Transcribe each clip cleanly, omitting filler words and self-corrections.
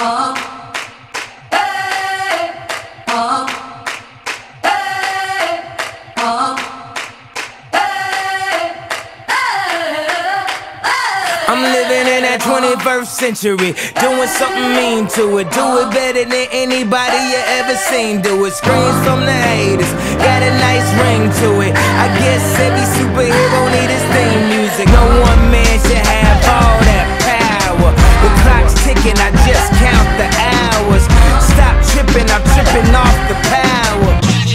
I'm living in that 21st century, doing something mean to it. Do it better than anybody you ever seen do it. Screams from the haters, got a nice ring to it. I guess every superhero need his theme music. No one man should have all that power. The clock's ticking, I just count the hours. Stop tripping, I'm tripping off the power.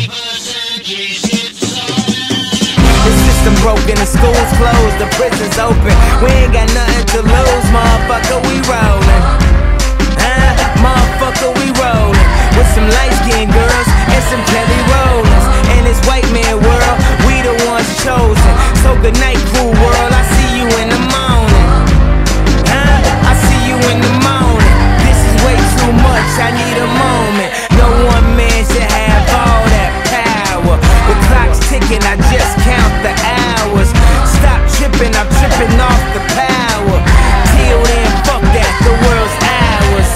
The system broken, the school's closed, the prison's open. We ain't got nothing to lose, motherfucker, we rollin'. Motherfucker, we rollin'. With some light-skinned girls and some Kelly Rollins. In this white man world, we the ones chosen. So good night, cool world, I see you in the morning. I see you in the morning. This is way too much, I need a moment. No one man should have all that power. The clock's ticking, I just count the hours. Stop tripping, I'm tripping off the power. Till then, fuck that, the world's ours.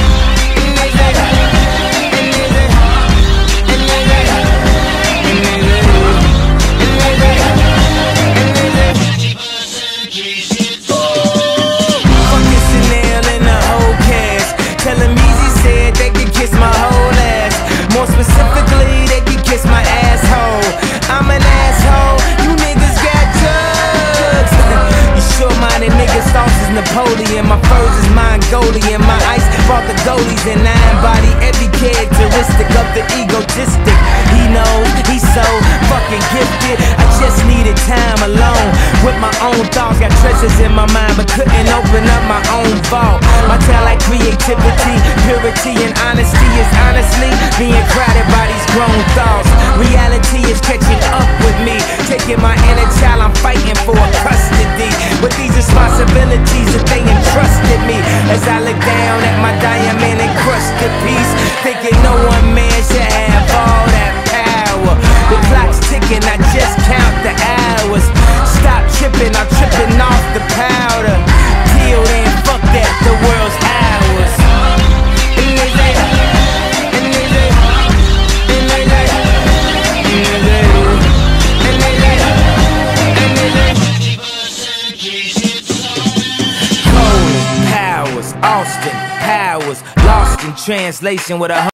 Fucking Chanel and the whole cast. Tell them Easy said they could kiss my whole ass. More specifically, they could kiss my asshole. I'm an asshole, you niggas got drugs. You sure-minded niggas, sauce is Napoleon. My furs is Mongolian. My ice brought the goalies and I embody every characteristic of the egotistic. He knows, he's so fucking gifted. I just needed time alone with my own thoughts. Got treasures in my mind but couldn't open up my own vault. My talent, creativity, purity and honesty is honestly being crowded by these grown thoughts. Reality is catching up with me, taking my inner child, I'm fighting for custody. With these responsibilities that they entrusted me, as I look down at my diamond encrusted piece, thinking no one man should have all that power. The clock's ticking, I just count the hours. Stop tripping, I'm tripping off the powder. Till then, fuck that, the world's ours. Austin Powers, lost in translation with a